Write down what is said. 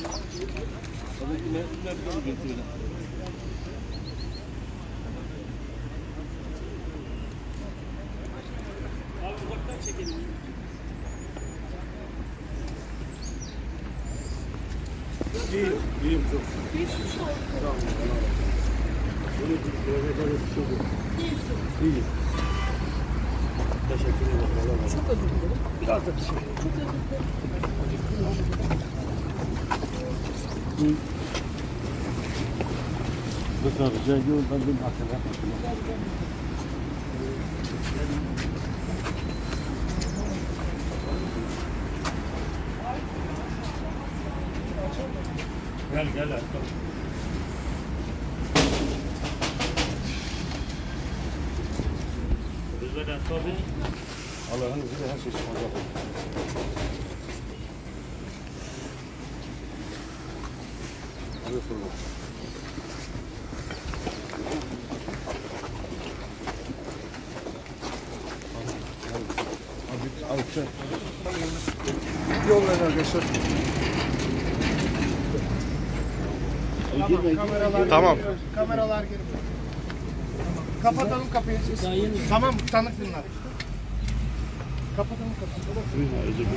Abi uzaktan çekelim. İyiyim çok. Geçmiş olsun. Tamam. İyisin. İyiyim. Teşekkür ederim. Çok özür dilerim. Biraz da teşekkür ederim. Çok özür dilerim. Lütfen rica ediyorum. Ben bir hakeme. Gel gel. Rıza'dan sonra Allah'ın izniyle her şey çıkacak. Hadi sorun. Abi sen. Yollayın arkadaşlar. Tamam. Kameralar girip. Kapatalım kapıyı. Tamam, tanık bunlar. Kapatalım kapıyı.